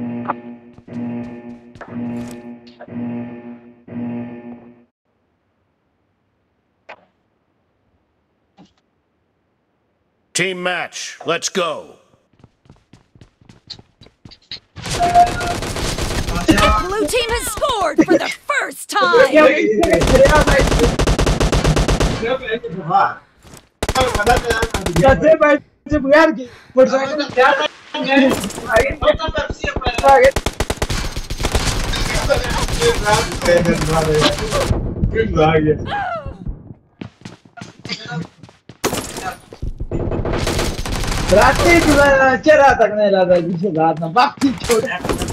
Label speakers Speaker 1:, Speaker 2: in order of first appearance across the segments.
Speaker 1: Team match, let's go.
Speaker 2: The blue team has scored for the first time.
Speaker 3: चेहरा तक नहीं लगा जिसे बात ना बाकी छोड़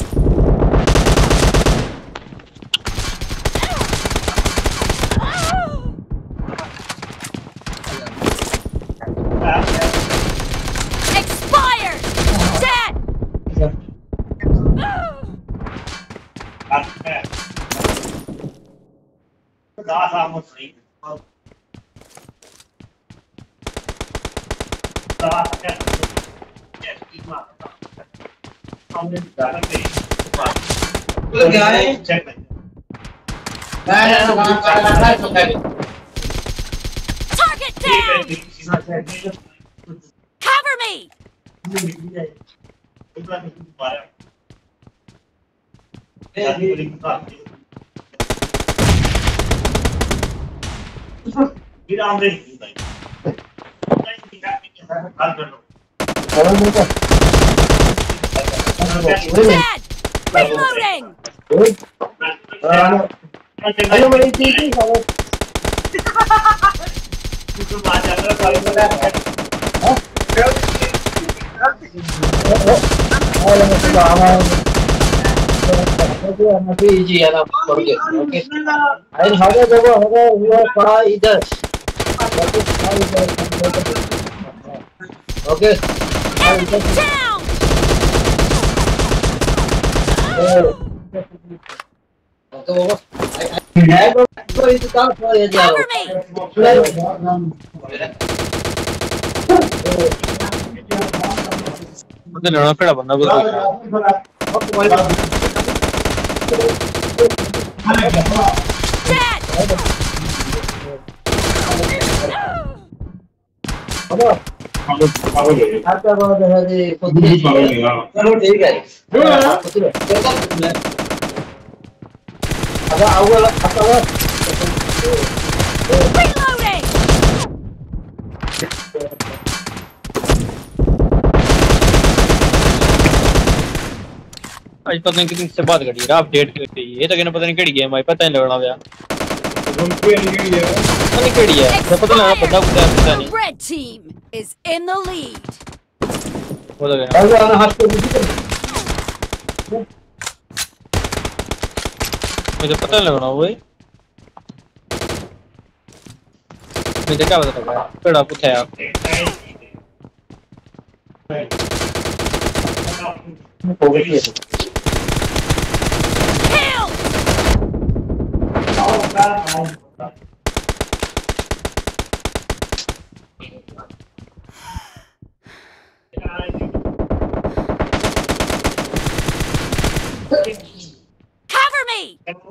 Speaker 2: Expired. Dead. Target down. Cover me. Dead. Reloading.
Speaker 3: Okay.
Speaker 2: Enemy down. Cover me. Dead. Reloading.
Speaker 4: आज पता नहीं कितनी से बात करी है अपडेट करती है ये तो कहना पता नहीं केड़ी गेम आई पता नहीं लगना गया पता नहीं केड़ी है पता नहीं पता कुछ पता नहीं
Speaker 2: Red team is in the lead.
Speaker 4: वो तो गया मुझे पता नहीं लगना वो मुझे क्या पता लगा केड़ा पूछा आप हो गई है
Speaker 2: Kill. Cover me.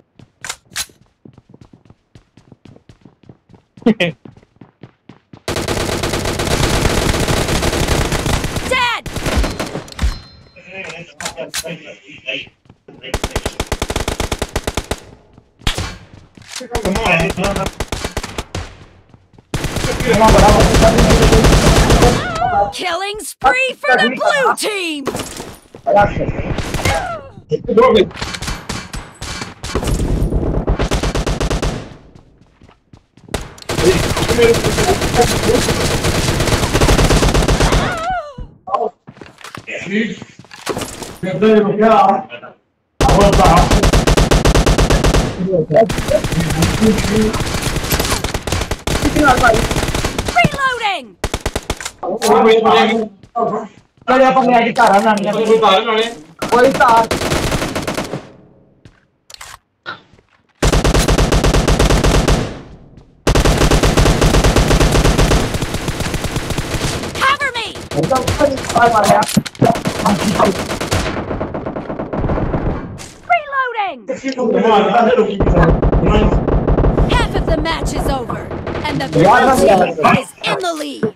Speaker 2: Dead. Killing spree for the blue team. Reloading. Cover me. Half of the match is over, and the blue team is in the lead.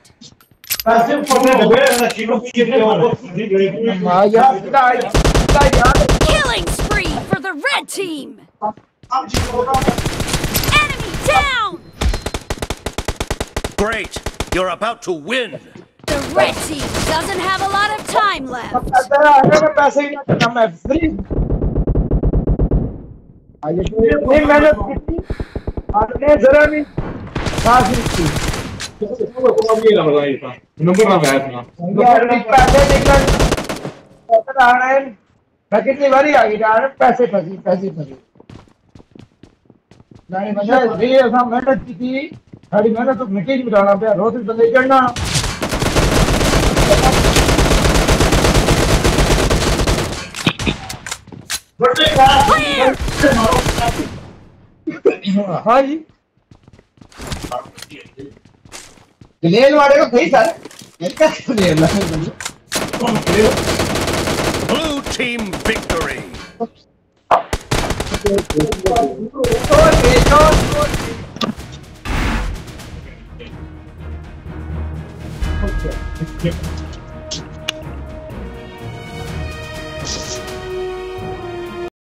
Speaker 2: Killing spree for the red team. Enemy down.
Speaker 1: Great. You're about to win.
Speaker 2: The red team doesn't have a lot of time left.
Speaker 3: कितनी बारी आ गई पैसे फंसी नहीं मतलब मेहनत की थी सारी मेहनत तो मिट्टी में डालना पे रोज बंदे चढ़ना हाँ जी लेन वाले को सही sir
Speaker 1: Blue team victory.
Speaker 3: Okay.